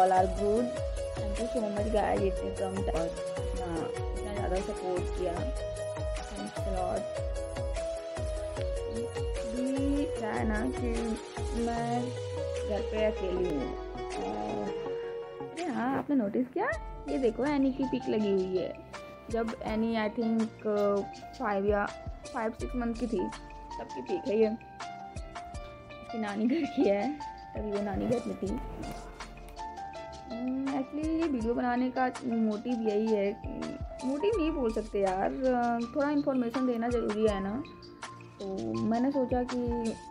All are good. Thank you so much guys, इतने कम इतना ज़्यादा सपोर्ट किया, थैंक्स लॉट। भी क्या है ना कि मैं घर पे अकेली हूँ। अरे हाँ, आपने नोटिस किया, ये देखो एनी की पिक लगी हुई है। जब एनी आई थिंक 5 मंथ की थी तब की पिक है ये। उसकी नानी घर की है, तभी वो नानी घर में थी। एक्चुअली ये वीडियो बनाने का मोटिव यही है, मोटिव नहीं बोल सकते यार, थोड़ा इन्फॉर्मेशन देना ज़रूरी है ना। तो मैंने सोचा कि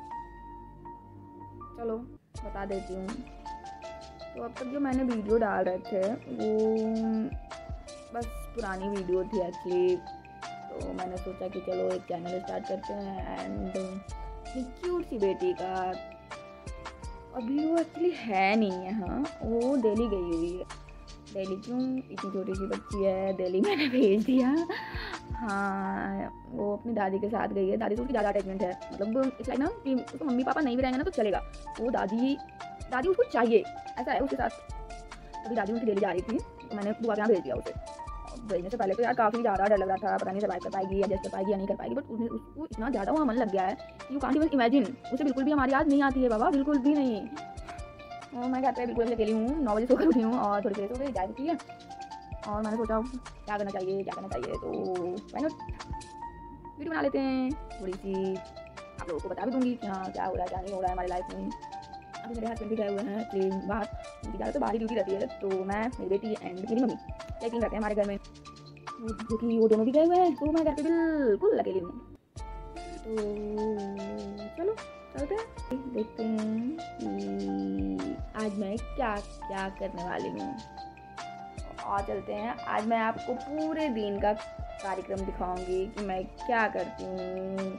चलो बता देती हूँ। तो अब तक जो मैंने वीडियो डाल रहे थे वो बस पुरानी वीडियो थी एक्चुअली। तो मैंने सोचा कि चलो एक चैनल स्टार्ट करते हैं। एंड क्यूट सी बेटी का, अभी वो एक्चुअली है नहीं है, हाँ वो दिल्ली गई हुई है। दिल्ली क्यों, इतनी छोटी सी बच्ची है, दिल्ली मैंने भेज दिया। हाँ वो अपनी दादी के साथ गई है, दादी से उसकी ज़्यादा अटैचमेंट है। मतलब इट्स लाइक ना कि उसको मम्मी पापा नहीं भी रहेंगे ना तो चलेगा, वो दादी उसको चाहिए, ऐसा है उसके साथ। अभी दादी उसकी दिल्ली जा रही थी तो मैंने बुआ के यहाँ भेज दिया उसे। भेजने से पहले तो यार काफ़ी ज़्यादा डर लग रहा था, पता नहीं सर्वाइव कर पाएगी, एडजस्ट कर पाएगी या नहीं कर पाएगी। बट उसको इतना ज़्यादा वहाँ मन लग गया है कि यू कांट इवन इमेजिन। उसे बिल्कुल भी हमारी याद नहीं आती है बाबा, बिल्कुल भी नहीं। मैं घर पे बिल्कुल अकेली हूँ, 9 बजे सोकर उठी हूँ और थोड़ी देर हो गई, चाय पी है और मैंने सोचा क्या करना चाहिए तो व्हाई नॉट वीडियो बना लेते हैं थोड़ी सी, आप लोगों को बता भी दूँगी कि हाँ क्या हो रहा है क्या नहीं हो रहा है हमारी लाइफ में। अभी मेरे हस्बैंड भी गए हुए हैं प्लेन बाहर, उनकी ज़्यादा तो बाहरी ड्यूटी रहती है। तो मैं, मेरी बेटी एंड मेरी मम्मी चेकिंग रहते हैं हमारे घर में, क्योंकि वो दोनों भी गए हुए हैं। तो मैं घर पे बिल्कुल अकेली हूँ। तो चलो चलते हैं, देखते हैं कि आज मैं क्या क्या करने वाली हूँ। और चलते हैं, आज मैं आपको पूरे दिन का कार्यक्रम दिखाऊंगी कि मैं क्या करती हूँ।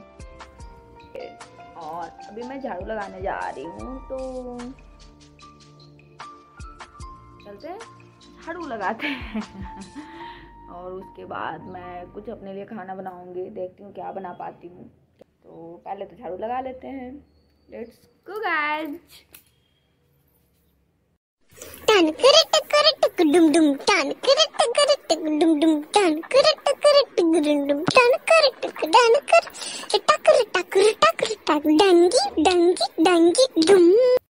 और अभी मैं झाड़ू लगाने जा रही हूँ, तो चलते हैं झाड़ू लगाते हैं। और उसके बाद मैं कुछ अपने लिए खाना बनाऊंगी, देखती हूँ क्या बना पाती हूँ। तो पहले तो झाड़ू लगा लेते हैं, लेट्स गो गाइस। टन करे टकर टक डुम डुम, टन करे टकर टक डुम डुम, टन करे टकर टक डुम डुम, टन करे टक डन कर टकर टकर टकर टक डंगी डंगी डंगी डुम।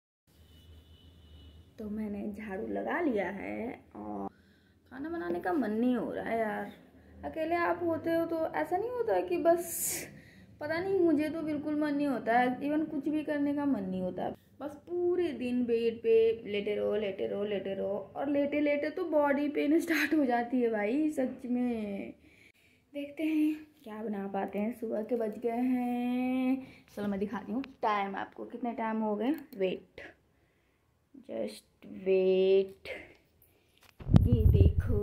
तो मैंने झाड़ू लगा लिया है और खाना बनाने का मन नहीं हो रहा है यार। अकेले आप होते हो तो ऐसा नहीं होता है कि बस, पता नहीं, मुझे तो बिल्कुल मन नहीं होता है, इवन कुछ भी करने का मन नहीं होता है। बस पूरे दिन बेड पे लेटे रहो और लेटे लेटे तो बॉडी पेन स्टार्ट हो जाती है भाई, सच में। देखते हैं क्या बना पाते हैं। सुबह के बज गए हैं, चलो मैं दिखाती हूँ टाइम आपको, कितने टाइम हो गए। वेट, जस्ट वेट, ये देखो।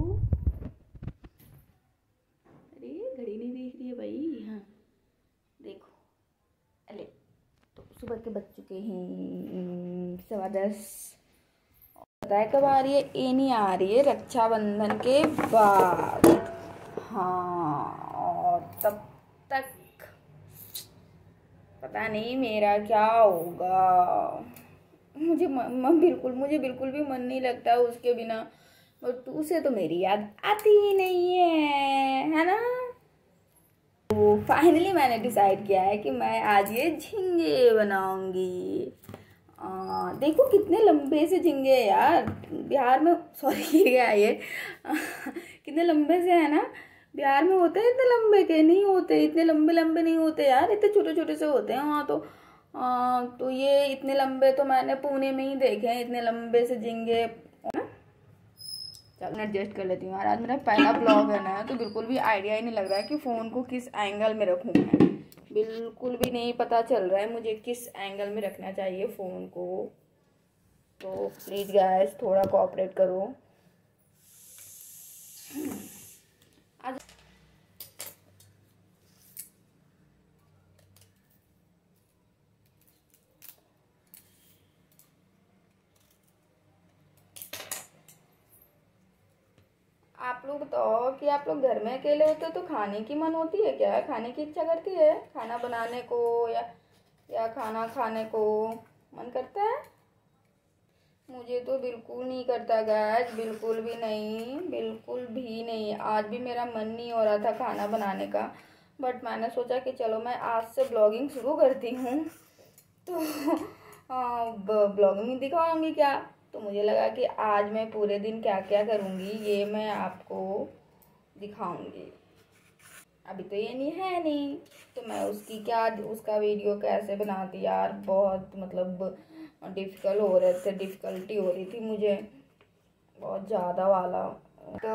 अरे घड़ी नहीं देख रही है भाई, हाँ देखो, अरे तो सुबह के बज चुके हैं 10:15। पता है कब आ रही है, ये नहीं आ रही है रक्षाबंधन के बाद। हाँ, और तब तक पता नहीं मेरा क्या होगा। मुझे बिल्कुल भी मन नहीं लगता उसके बिना, और उसे तो मेरी याद आती ही नहीं है ना। तो फाइनली मैंने डिसाइड किया है कि मैं आज ये झींगे बनाऊंगी। देखो कितने लंबे से झींगे यार, बिहार में, सॉरी गिर गया ये। कितने लंबे से है ना, बिहार में होते हैं इतने लंबे के, नहीं होते इतने लंबे नहीं होते यार, इतने छोटे छोटे से होते हैं वहाँ। तो ये इतने लंबे तो मैंने पुणे में ही देखे हैं, इतने लंबे से झींगे। चलो एडजस्ट कर लेती हूँ यार, आज मेरा पहला ब्लॉग है ना, तो बिल्कुल भी आइडिया ही नहीं लग रहा है कि फ़ोन को किस एंगल में रखूँ मैं। बिल्कुल भी नहीं पता चल रहा है मुझे किस एंगल में रखना चाहिए फ़ोन को। तो प्लीज़ गाइस थोड़ा कोऑपरेट करो। आज आप लोग बताओ कि आप लोग घर में अकेले होते हो तो खाने की मन होती है क्या, खाने की इच्छा करती है, खाना बनाने को या खाना खाने को मन करता है। मुझे तो बिल्कुल नहीं करता गैस, बिल्कुल भी नहीं, बिल्कुल भी नहीं। आज भी मेरा मन नहीं हो रहा था खाना बनाने का, बट मैंने सोचा कि चलो मैं आज से ब्लॉगिंग शुरू करती हूँ, तो ब्लॉगिंग दिखाऊंगी क्या। तो मुझे लगा कि आज मैं पूरे दिन क्या क्या करूँगी ये मैं आपको दिखाऊंगी। अभी तो ये नहीं है नहीं, तो मैं उसका वीडियो कैसे बनाती यार, बहुत मतलब डिफ़िकल्टी हो रही थी मुझे बहुत ज़्यादा वाला। तो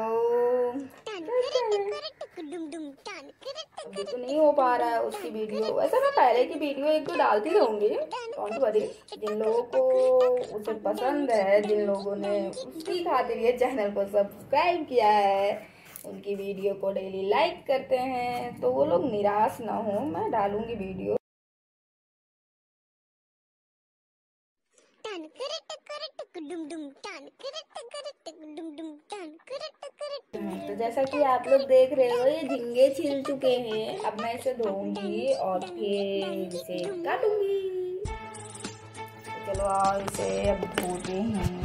अभी तो नहीं हो पा रहा है उसकी वीडियो। वैसे मैं पहले की वीडियो एक दो डालती रहूँगी, डोंट वरी। जिन लोगों को उसे पसंद है, जिन लोगों ने उसकी खातिर ये चैनल को सब्सक्राइब किया है, उनकी वीडियो को डेली लाइक करते हैं, तो वो लोग निराश ना हो, मैं डालूँगी वीडियो। तो जैसा कि आप लोग देख रहे हो, ये झींगे छिल चुके हैं। अब मैं इसे धोऊंगी और फिर इसे काटूंगी। तो चलो आओ इसे अब धोते हैं।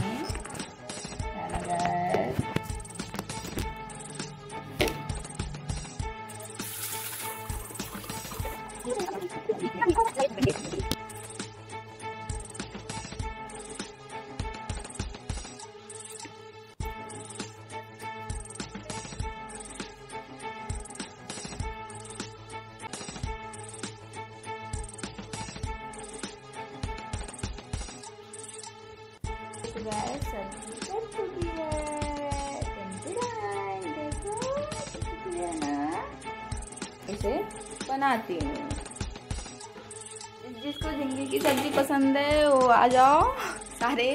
सब्जी कट चुकी है, देखो चुकी है ना। इसे बनाती हूँ। जिसको झींगे की सब्जी पसंद है वो आ जाओ सारे।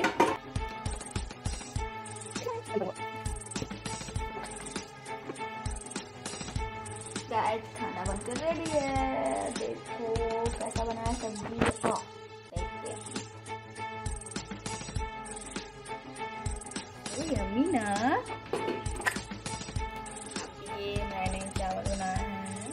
गाइस खाना बनकर रेडी है, देखो कैसा बना है सब्जी। यम्मी ना। ये मैंने चावल बनाया है,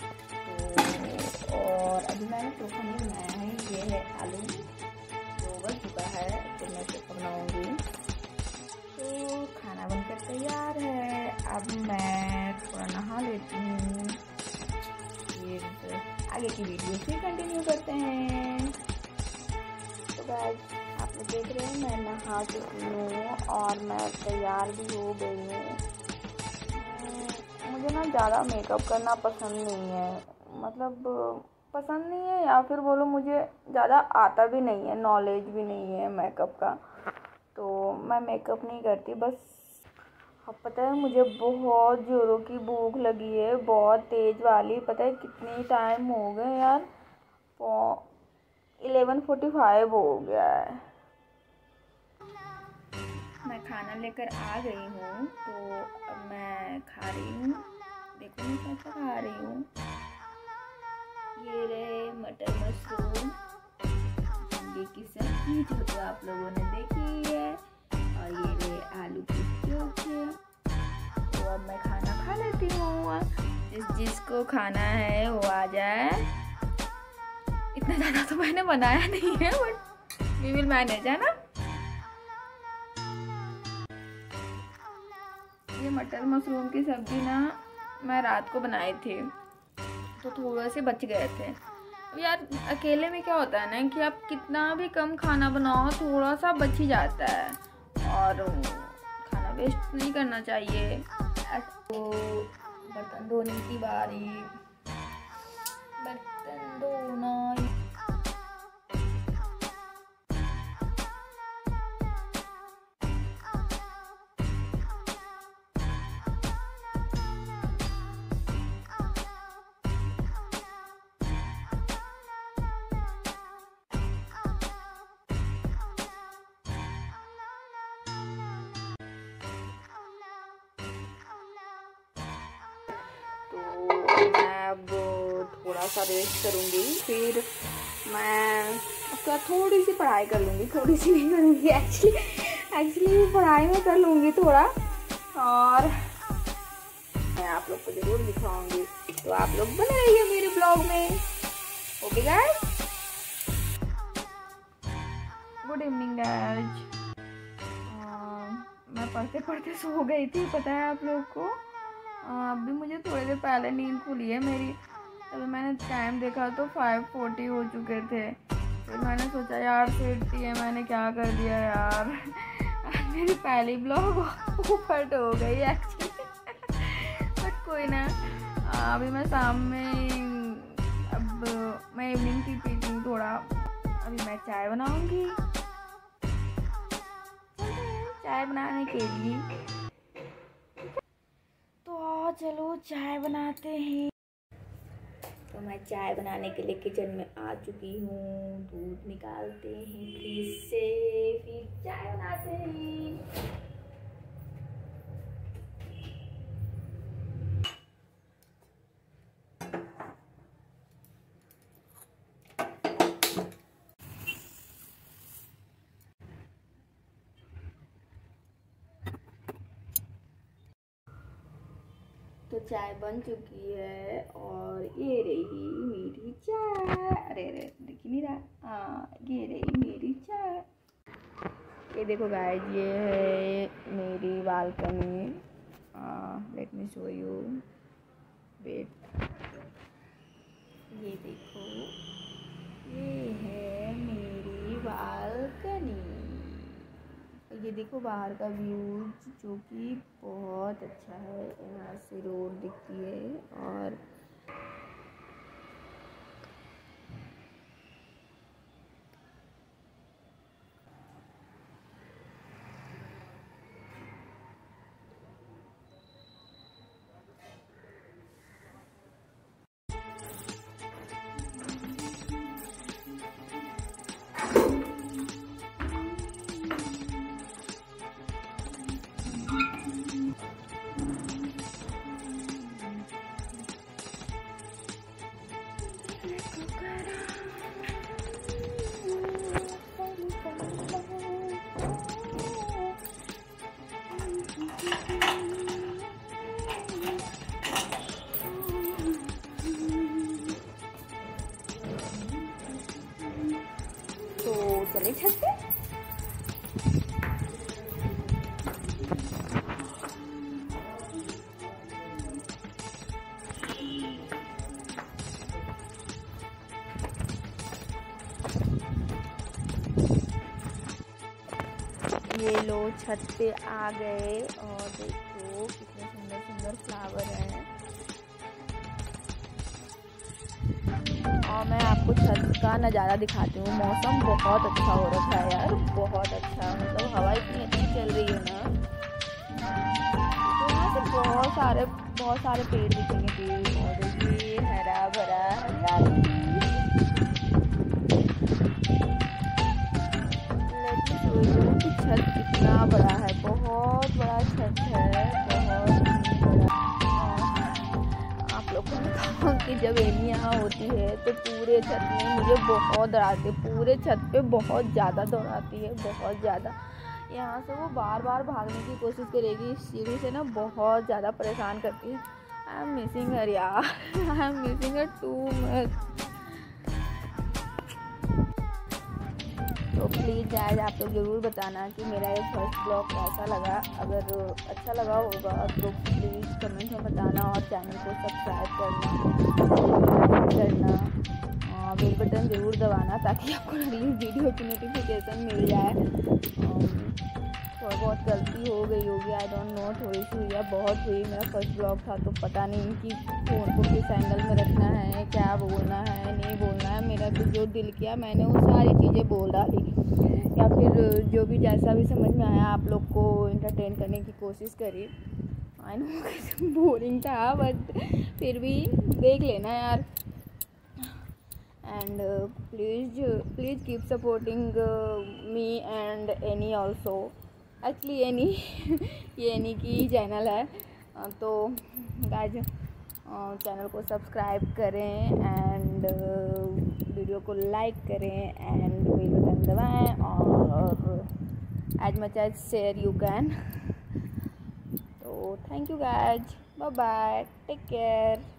तो और अभी मैंने चोखा नहीं बनाया है। ये है आलू जो बन चुका है, तो मैं चोखा बनाऊंगी। तो खाना बनकर तैयार है। अब मैं थोड़ा नहा लेती हूँ, फिर आगे की वीडियो फिर कंटिन्यू करते हैं। तो गाइस आप लोग देख रहे हैं मैं नहा चुकी हूँ और मैं तैयार भी हो गई हूँ। मुझे ना ज़्यादा मेकअप करना पसंद नहीं है, मतलब पसंद नहीं है या फिर बोलो मुझे ज़्यादा आता भी नहीं है, नॉलेज भी नहीं है मेकअप का, तो मैं मेकअप नहीं करती बस। अब पता है मुझे बहुत ज़ोरों की भूख लगी है, बहुत तेज़ वाली। पता है कितनी टाइम हो गए यार, 11:45 हो गया है। मैं खाना लेकर आ गई हूँ, तो अब मैं खा रही हूँ। देखो मैं कैसा खा रही हूँ। ये रहे मटर मशरूम झींगे की सब्जी जो तो आप लोगों ने देखी है, और ये रहे आलू के चोखे। तो अब मैं खाना खा लेती हूँ। जिसको खाना है वो आ जाए। इतना ज़्यादा तो मैंने बनाया नहीं है, बट वी विल मैनेज, है ना। ये मटर मशरूम की सब्जी ना मैं रात को बनाई थी, तो थोड़े से बच गए थे। यार अकेले में क्या होता है ना कि आप कितना भी कम खाना बनाओ थोड़ा सा बच ही जाता है, और खाना वेस्ट नहीं करना चाहिए। तो बर्तन धोने की बारी, बर्तन धोना। मैं अब थोड़ा सा रेस्ट करूँगी, फिर मैं उसके बाद थोड़ी सी पढ़ाई कर लूँगी। थोड़ी सी नहीं करूँगी, एक्चुअली पढ़ाई में कर लूँगी थोड़ा, और मैं आप लोग को ज़रूर दिखाऊँगी। तो आप लोग बने रहिए मेरे ब्लॉग में। Okay guys, good evening guys. मैं पढ़ते पढ़ते सो गई थी, पता है आप लोग को। अभी मुझे थोड़ी देर पहले नींद खुली है मेरी। तभी मैंने टाइम देखा तो 5:40 हो चुके थे। फिर मैंने सोचा यार 6:80 है, मैंने क्या कर दिया यार। मेरी पहली ब्लॉग ऊपर हो गई एक्चुअली। बट कोई ना, अभी मैं शाम में, अब मैं इवनिंग टी पीती हूँ थोड़ा। अभी मैं चाय बनाऊँगी, चाय बनाने के लिए। तो चलो चाय बनाते हैं। तो मैं चाय बनाने के लिए किचन में आ चुकी हूँ। दूध निकालते हैं फ्रिज से, फिर चाय बनाते हैं। तो चाय बन चुकी है और ये रही मेरी चाय। अरे अरे दिख नहीं रहा। हाँ, ये रही मेरी चाय। ये देखो गाइस, ये है मेरी balcony. Let me show you, wait. ये देखो, ये है मेरी बालकनी। ये देखो बाहर का व्यू, जो कि बहुत अच्छा है। यहाँ से रोड दिखती है और चले छत पे। ये लो छत पे आ गए और देखो कितने सुंदर सुंदर फ्लावर हैं। और मैं आपको छत का नज़ारा दिखाती हूँ। मौसम बहुत अच्छा हो रखा है यार, बहुत अच्छा। मतलब हवा इतनी अच्छी चल रही है ना। तो यहाँ से बहुत सारे पेड़ दिखेंगे, पेड़ पौधे, हरा भरा हरियाली। छत कितना बड़ा है, बहुत बड़ा छत है, बहुत बड़ा। आप लोग को बताऊँ कि जब एनी यहाँ होती है तो पूरे छत में मुझे बहुत डराती है। पूरे छत पे बहुत ज़्यादा दौड़ाती है, बहुत ज़्यादा। यहाँ से वो बार बार भागने की कोशिश करेगी इस सीढ़ी से ना, बहुत ज़्यादा परेशान करती है। आई एम मिसिंग हर यार, I am missing her too much. तो प्लीज़ गाइस आप लोग ज़रूर बताना कि मेरा ये फर्स्ट ब्लॉग कैसा लगा। अगर अच्छा लगा होगा तो प्लीज़ कमेंट में बताना और चैनल को सब्सक्राइब करना, बेल बटन ज़रूर दबाना ताकि आपको अगली वीडियो की नोटिफिकेशन मिल जाए। थोड़ी बहुत गलती हो गई होगी, आई डोंट नो, थोड़ी सी हुई या बहुत हुई। मेरा फर्स्ट ब्लॉग था तो पता नहीं कि फ़ोन को किस एंगल में रखना है, क्या बोलना है, नहीं बोलना है। मेरा तो जो दिल किया मैंने वो सारी चीज़ें बोल डाली, या फिर जो भी जैसा भी समझ में आया आप लोग को इंटरटेन करने की कोशिश करी। आई नो बोरिंग था बट फिर भी देख लेना यार। And please keep supporting me and Annie also. Actually ये एनी की चैनल है। तो गाइस चैनल को सब्सक्राइब करें एंड वीडियो को लाइक करें एंड बेल बटन दबाएं और as much as share you can. तो thank you guys, bye bye, take care.